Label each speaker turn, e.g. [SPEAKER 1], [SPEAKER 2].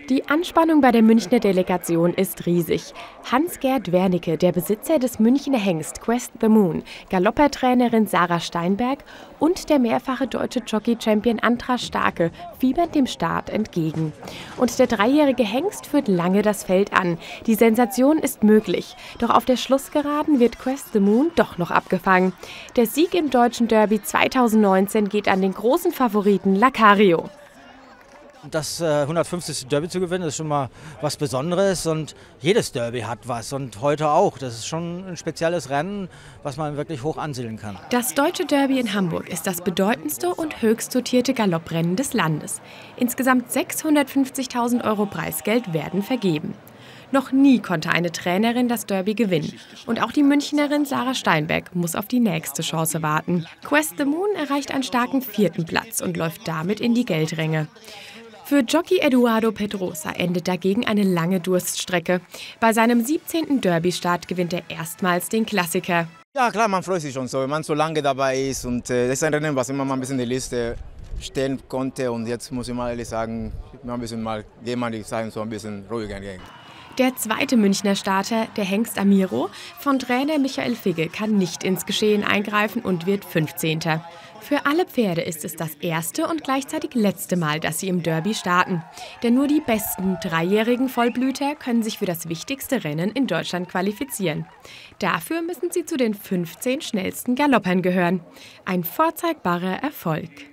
[SPEAKER 1] Die Anspannung bei der Münchner Delegation ist riesig. Hans-Gert Wernicke, der Besitzer des Münchner Hengst Quest the Moon, Galoppertrainerin Sarah Steinberg und der mehrfache deutsche Jockey-Champion Andras Starke fiebern dem Start entgegen. Und der dreijährige Hengst führt lange das Feld an. Die Sensation ist möglich. Doch auf der Schlussgeraden wird Quest the Moon doch noch abgefangen. Der Sieg im Deutschen Derby 2019 geht an den großen Favoriten Lacario.
[SPEAKER 2] Das 150. Derby zu gewinnen, ist schon mal was Besonderes und jedes Derby hat was und heute auch. Das ist schon ein spezielles Rennen, was man wirklich hoch ansiedeln kann.
[SPEAKER 1] Das Deutsche Derby in Hamburg ist das bedeutendste und höchst dotierte Galopprennen des Landes. Insgesamt 650.000 € Preisgeld werden vergeben. Noch nie konnte eine Trainerin das Derby gewinnen. Und auch die Münchnerin Sarah Steinberg muss auf die nächste Chance warten. Quest the Moon erreicht einen starken 4. Platz und läuft damit in die Geldränge. Für Jockey Eduardo Pedrosa endet dagegen eine lange Durststrecke. Bei seinem 17. Derby-Start gewinnt er erstmals den Klassiker.
[SPEAKER 3] Ja klar, man freut sich schon so, wenn man so lange dabei ist. Und das ist ein Rennen, was immer mal ein bisschen in die Liste stehen konnte. Und jetzt muss ich mal ehrlich sagen, gehen mal die Sachen so ein bisschen ruhiger entgegen.
[SPEAKER 1] Der zweite Münchner Starter, der Hengst Amiro, von Trainer Michael Figge, kann nicht ins Geschehen eingreifen und wird 15. Für alle Pferde ist es das erste und gleichzeitig letzte Mal, dass sie im Derby starten. Denn nur die besten dreijährigen Vollblüter können sich für das wichtigste Rennen in Deutschland qualifizieren. Dafür müssen sie zu den 15 schnellsten Galoppern gehören. Ein vorzeigbarer Erfolg.